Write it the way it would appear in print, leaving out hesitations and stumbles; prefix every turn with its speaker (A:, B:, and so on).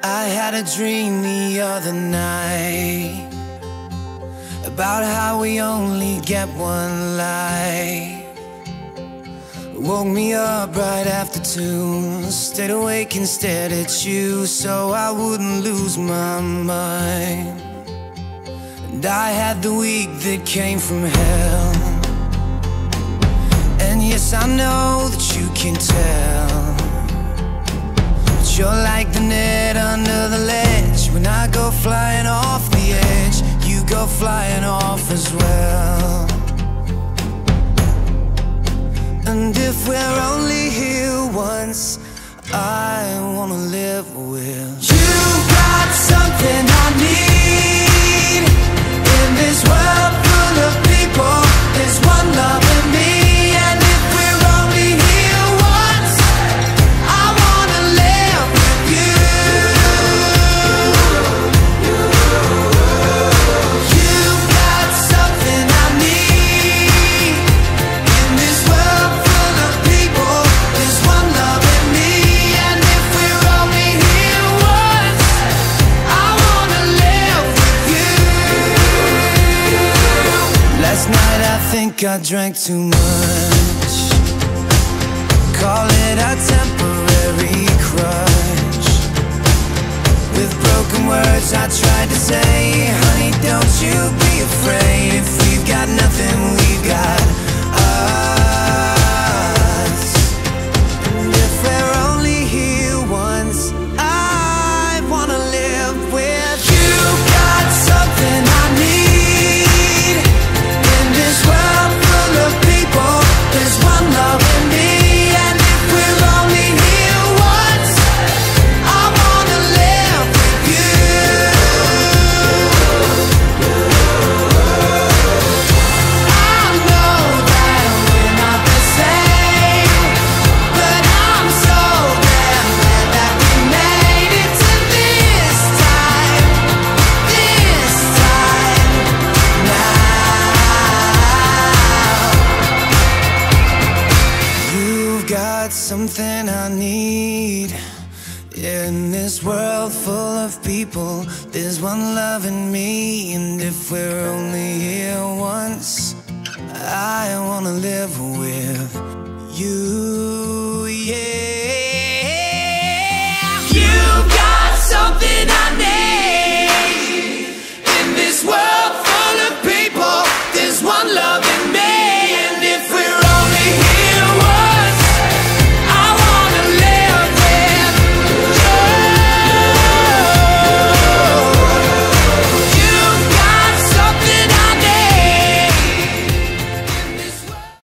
A: I had a dream the other night about how we only get one life. Woke me up right after 2, stayed awake and stared at you so I wouldn't lose my mind. And I had the week that came from hell, and yes, I know that you can tell, but you're like the net under the ledge. When I go flying off the edge, you go flying off as well. And if we're only here once, I wanna live with you. You've got something I need in this world full of people. There's one love in me, and if we're only here once, I wanna live with you. You've got something I need in this world full of people. There's one love in me, and if we're only here once, I wanna live with you. Last night I think I drank too much. Call it a temporary crush. With broken words I tried to say, honey, don't you be afraid. If we've got nothing, we've got us. And if we're only here once, I wanna live with you. Got something I need in this world full of people. There's one love in me, and if we're only here once, I wanna live with you. I know that we're not the same, but I'm so damn glad that we made it to this time now. You've got something I need in this world full of people. There's one love in me, and if we're only here once, I wanna live with